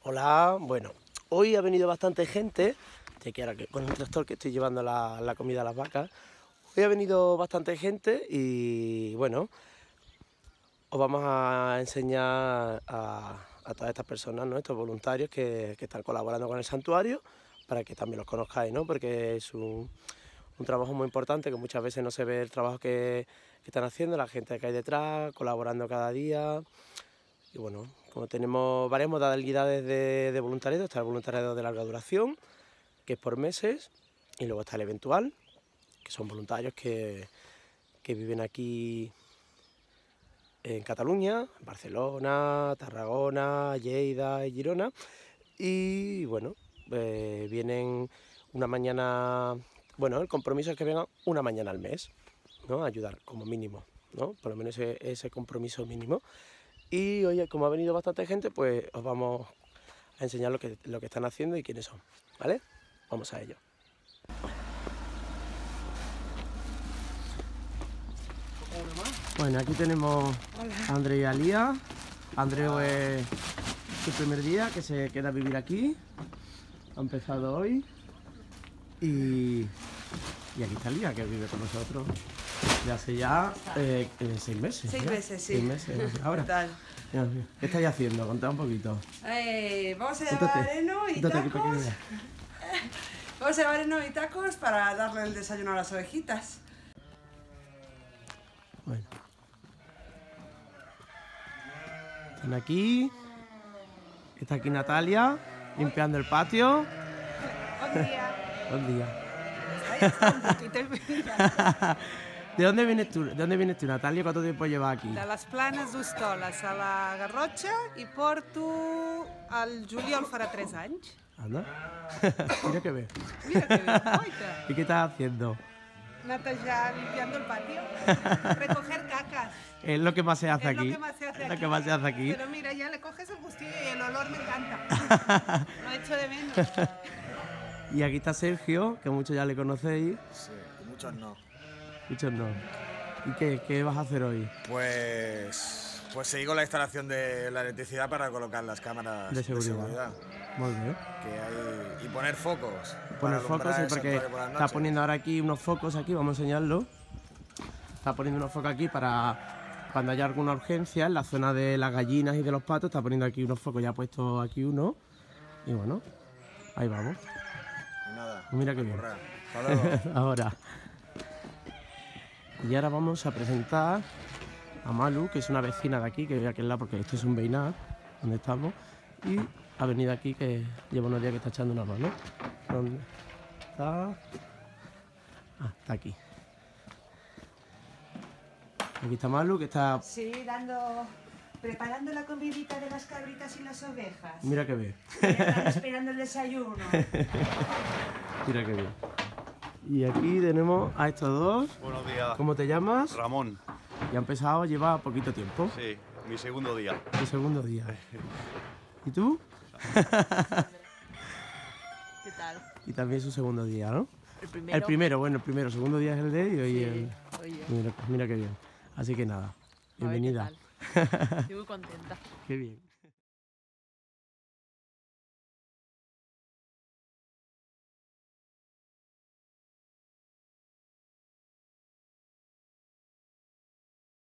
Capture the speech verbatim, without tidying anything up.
Hola, bueno, hoy ha venido bastante gente, ya que ahora que con el tractor que estoy llevando la, la comida a las vacas, hoy ha venido bastante gente y bueno, os vamos a enseñar a, a todas estas personas, ¿no? Estos voluntarios que, que están colaborando con el santuario, para que también los conozcáis, ¿no? Porque es un, un trabajo muy importante, que muchas veces no se ve el trabajo que, que están haciendo, la gente que hay detrás, colaborando cada día. Y bueno, como tenemos varias modalidades de, de voluntariado, está el voluntariado de larga duración, que es por meses, y luego está el eventual, que son voluntarios que, que viven aquí en Cataluña, en Barcelona, Tarragona, Lleida y Girona, y bueno, eh, vienen una mañana, bueno, el compromiso es que vengan una mañana al mes, ¿no? A ayudar como mínimo, ¿no? Por lo menos ese, ese compromiso mínimo. Y oye, como ha venido bastante gente, pues os vamos a enseñar lo que, lo que están haciendo y quiénes son, ¿vale? Vamos a ello. Bueno, aquí tenemos a André y a Lía. Andreu es su primer día, que se queda a vivir aquí. Ha empezado hoy. Y, y aquí está Lía, que vive con nosotros de hace ya eh, eh, seis meses. Seis ¿ya? meses, sí. Seis meses, ahora. ¿Qué tal? ¿Qué estáis haciendo? Contad un poquito. Eh, vamos a llevar Siéntate, areno y siéntate aquí para que tacos. veas. Vamos a llevar areno y tacos para darle el desayuno a las ovejitas. Bueno. Están aquí. Está aquí Natalia, limpiando el patio. Buen día. Buen día. Ahí está un poquito enferma. ¿De dónde vienes tú? ¿De dónde vienes tú, Natalia? ¿Cuánto tiempo llevas aquí? De les Planes d'Hostoles a la Garrotxa i porto al juliol farà tres anys. Anda. Mira que ve. Mira que bé, oita. ¿Y qué estás haciendo? Netejar, limpiando el patio, recoger cacas. Es lo que más se hace Es aquí. lo que más se hace Es aquí. lo que más se hace aquí. Pero mira, ya le coges el gustillo y el olor me encanta. Lo echo de menos. Y aquí está Sergio, que muchos ya le conocéis. Sí, muchos no. Muchos no. ¿Y qué, qué vas a hacer hoy? Pues, pues seguir con la instalación de la electricidad para colocar las cámaras De seguridad. Muy bien. que hay, y poner focos. Poner para focos, alumbrar sí, el porque santuario por las está noches. poniendo ahora aquí unos focos aquí, vamos a enseñarlo. Está poniendo unos focos aquí para cuando haya alguna urgencia en la zona de las gallinas y de los patos. Está poniendo aquí unos focos, ya ha puesto aquí uno. Y bueno, ahí vamos. Y nada, Mira qué a bien. currar. Hasta luego. Ahora. Y ahora vamos a presentar a Malu, que es una vecina de aquí, que vive aquí al lado, porque esto es un Beinar, donde estamos. Y ha venido aquí, que lleva unos días que está echando una mano. ¿Dónde está? Ah, está aquí. Aquí está Malu, que está... Sí, dando, preparando la comidita de las cabritas y las ovejas. Mira qué bien. Están esperando el desayuno. Mira qué bien. Y aquí tenemos a estos dos. Buenos días, ¿Cómo te llamas? Ramón. Y ha empezado, lleva poquito tiempo. Sí, mi segundo día. El segundo día. ¿Y tú? ¿Qué tal? Y también su segundo día, ¿no? El primero. El primero, bueno, el primero, segundo día es el de él y hoy Sí, el... hoy yo. Mira, mira qué bien. Así que nada, A ver qué bienvenida. tal. Estoy muy contenta. Qué bien.